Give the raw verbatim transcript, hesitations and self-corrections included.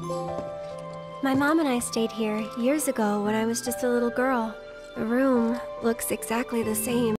My mom and I stayed here years ago when I was just a little girl. The room looks exactly the same.